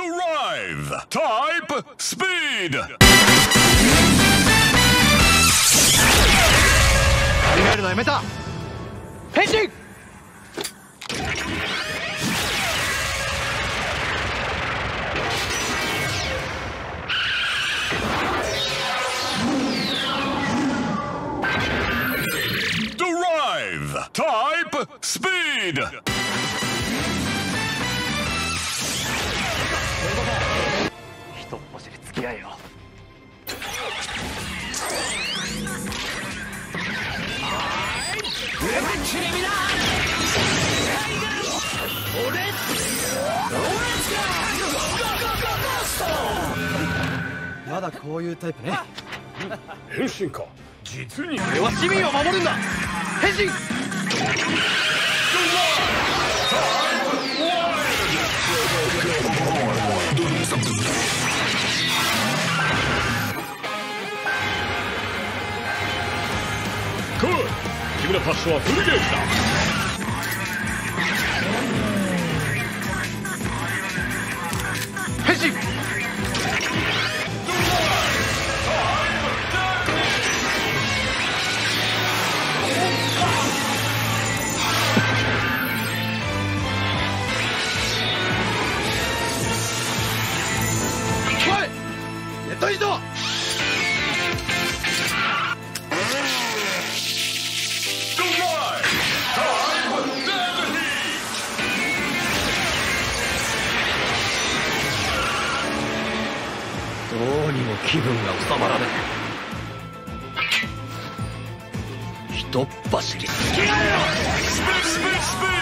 Drive! Type Speed! 考えるのやめた。変身。 Drive! Type Speed! 一っ走り付き合えよ。まだこういうタイプね。 変身か。実に俺は市民を守るんだ。変身。 来い。君のパッションはフルゲージだ。 変身。ネット移動。どうにも気分が収まらねえ。一っ走り。 スピードスピードスピ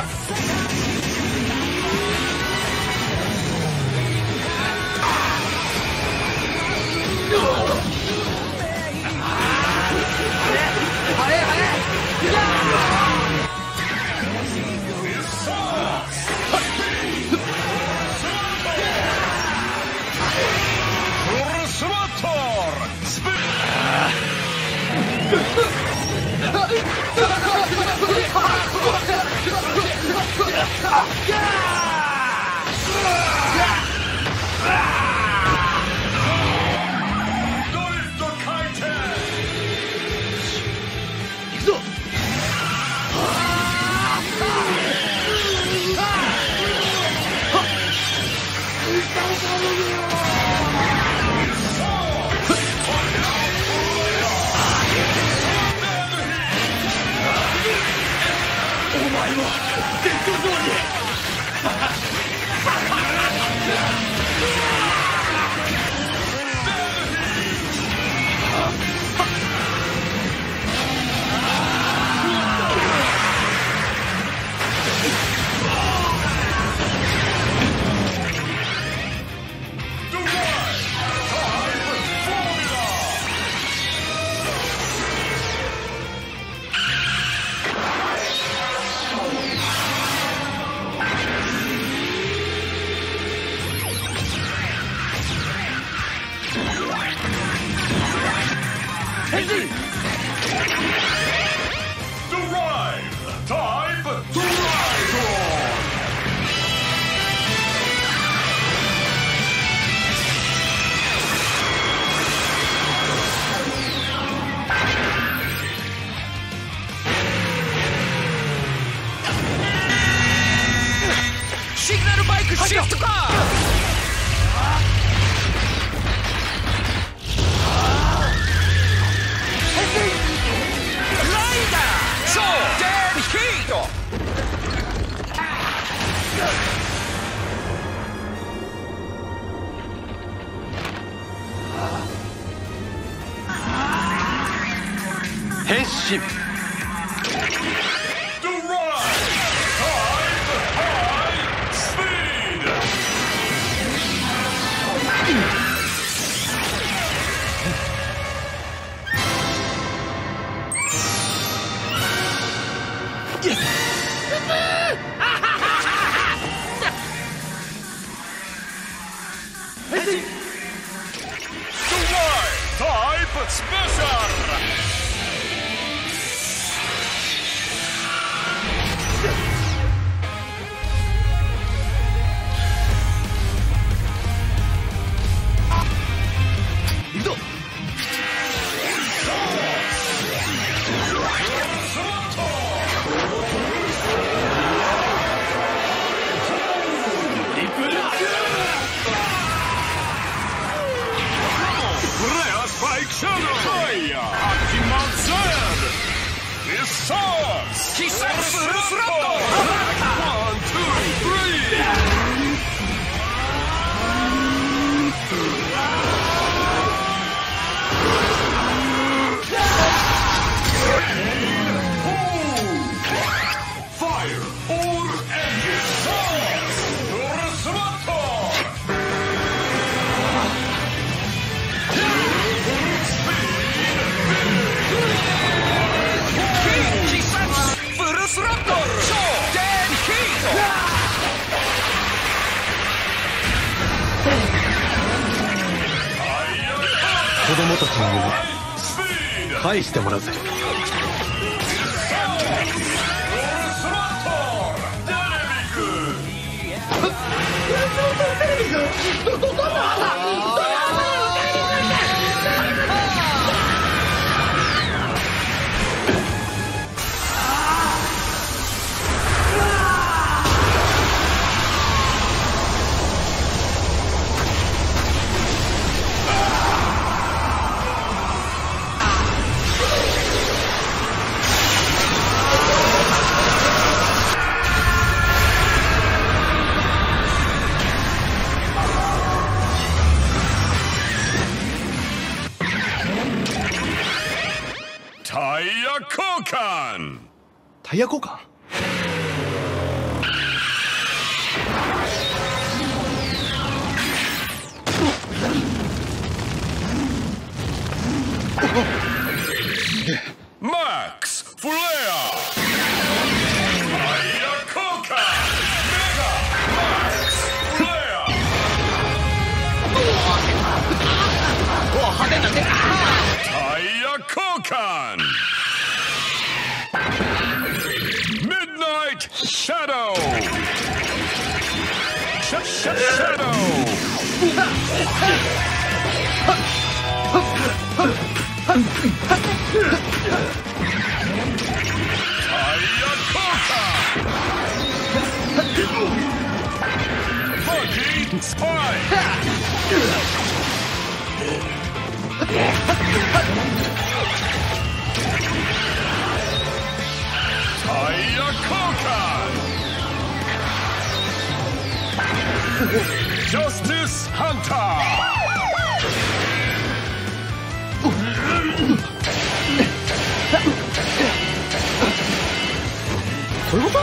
シグナルバイクシフトか。 変身。 ソー必殺フルスロット。スロットル超デンヒート。子供たちの夢返してもらうぜ。 タイヤ交換。 タイヤ交換。 マックスフレア。タイヤ交換。メガマックスフレア。 お派手なでかタイヤ交換。Midnight Shadow. Shadow. Taia Koka. Fucking Spike. Taia Koka. Justice Hunter. そういうこと？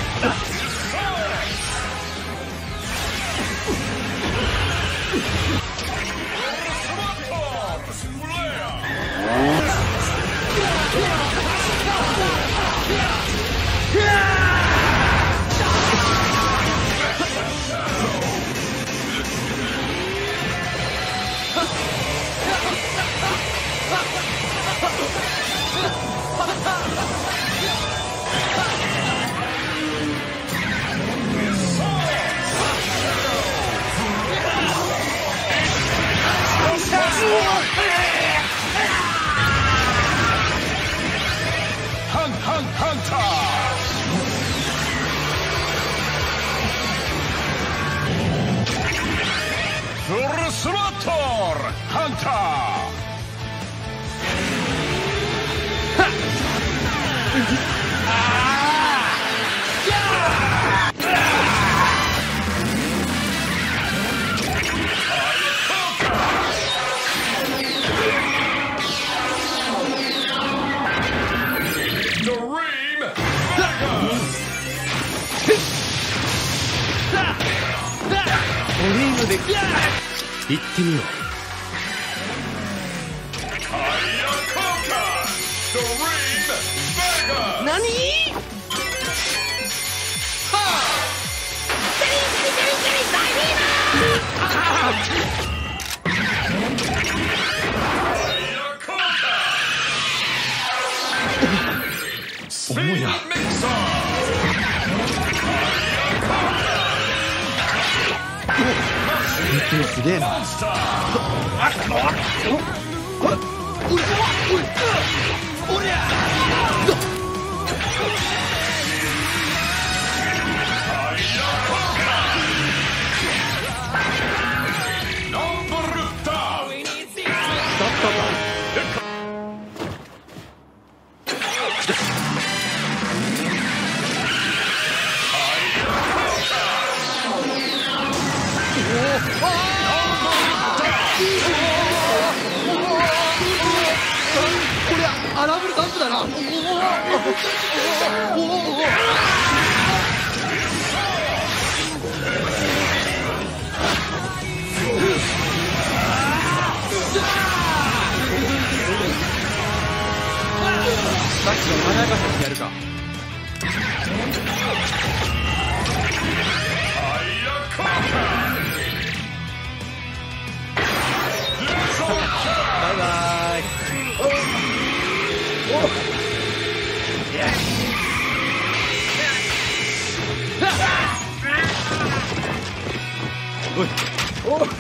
フルスロットルハンタードリームドリームで行ってみよう。 何？ 重いな。すげえな。 こりゃアラブルダンプだな。さっきの華やかさにやるか。バイバーイ。おい。おっ。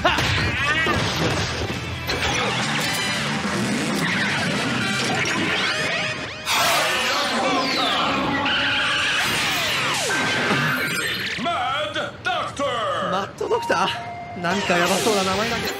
マッドドクター、なんかヤバそうな名前だけど。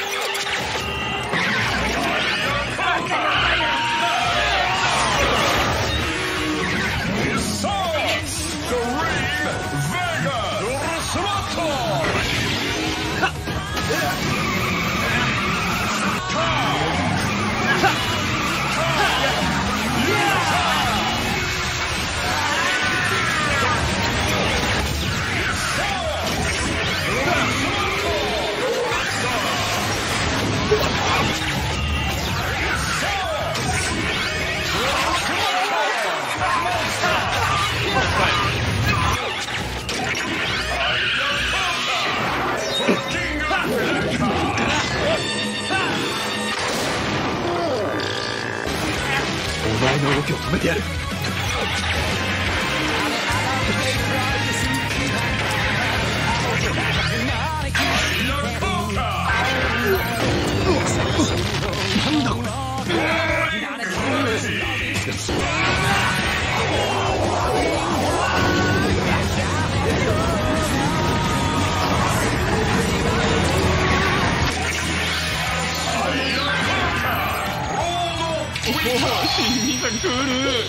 お前の動きを止めてやる。なんだこれ。耳がくる。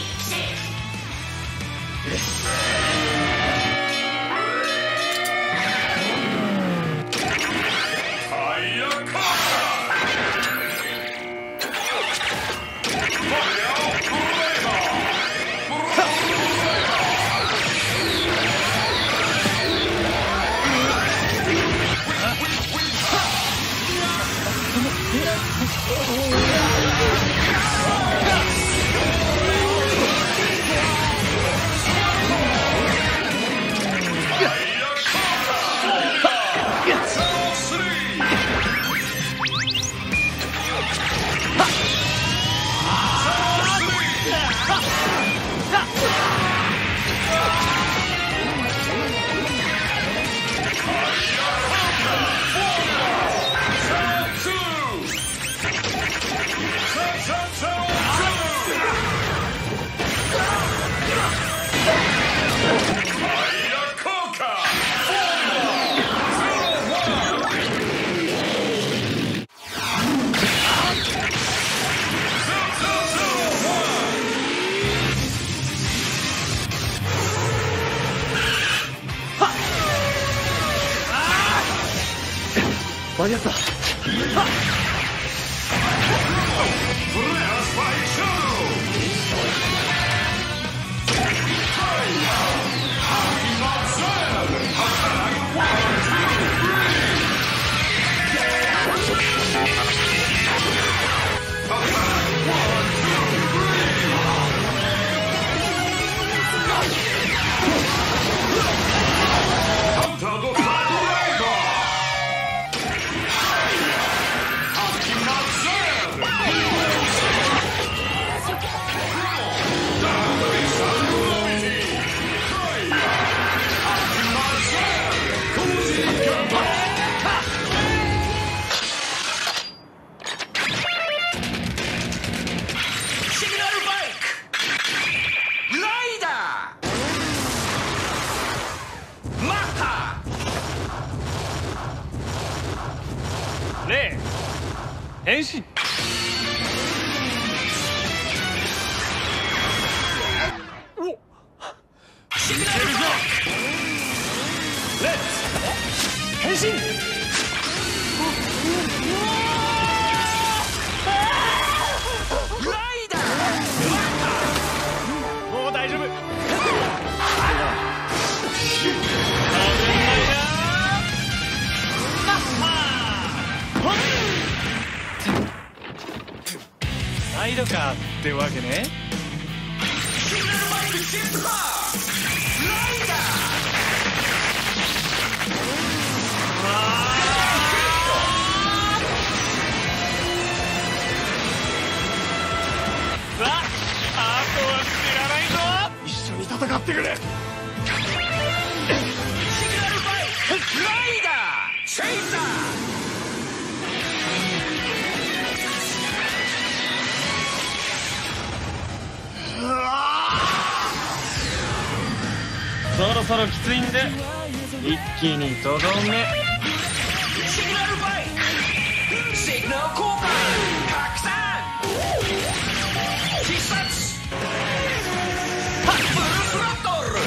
間に合った。 ねえ、変身。お、いけるぞ。レッツ変身。 ドカーってわけね。 シグナルバイクシフトカーライダさあ、あとは知らないぞ。 一緒に戦ってくれ。シグナルバイクライダーチェイサー。 そろそろきついんで一気にとどめ。 シグナルバイクシグナル交換拡散必殺ハッフルスロットル拡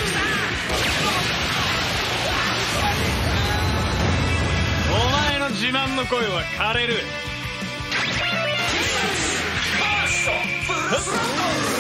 散。 お前の自慢の声は枯れる。 必殺ファーストフルスロットル。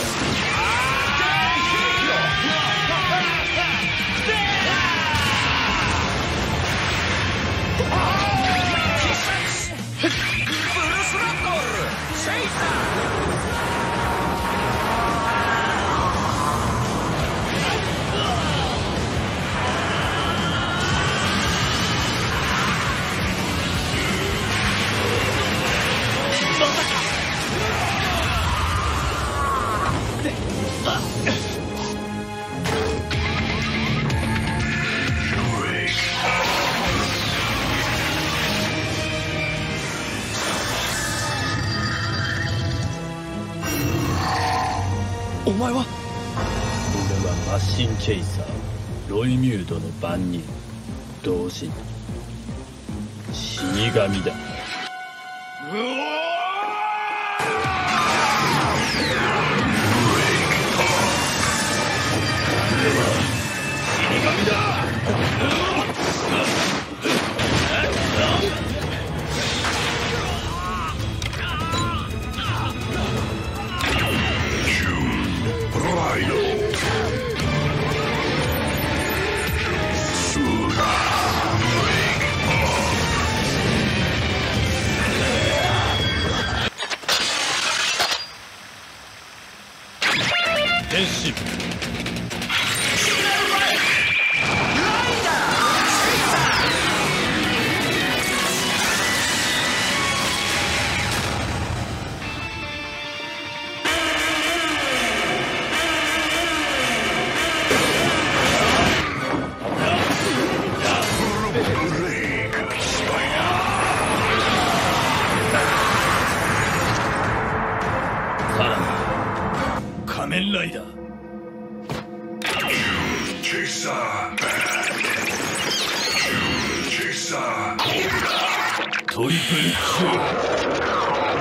お前は？ 俺はマシンチェイサーロイミュードの番人同時に死神だ。変身。仮面ライダーチェイサーバックチェイサートリプルキュ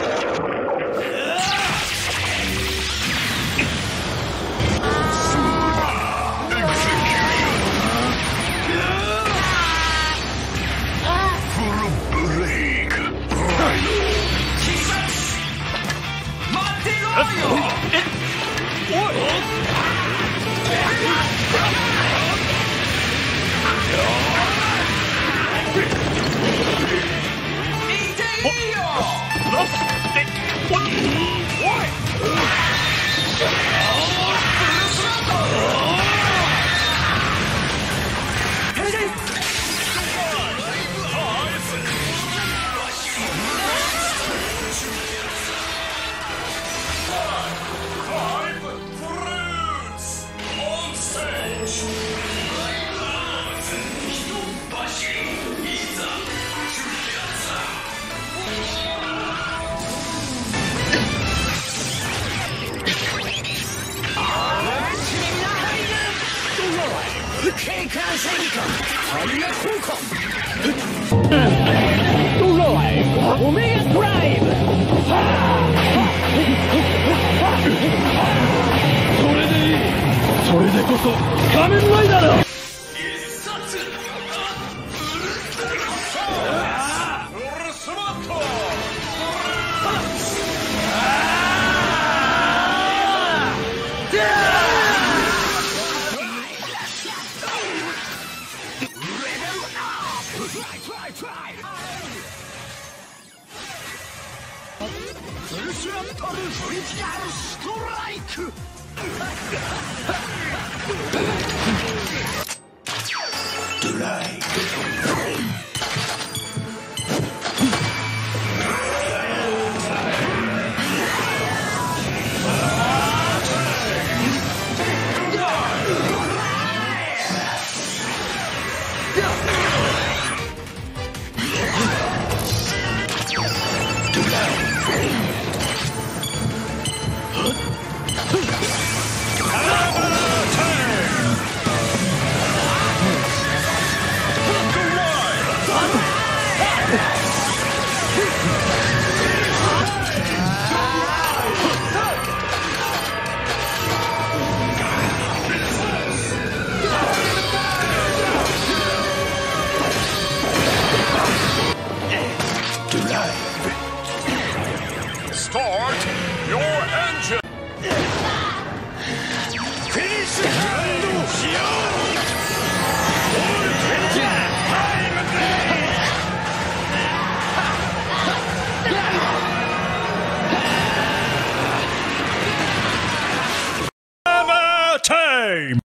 それでこそ仮面ライダーだ。 スラットルフリティアルストライクドライ Start your engine! Finish andしようオールトレジャータイム Hammer time!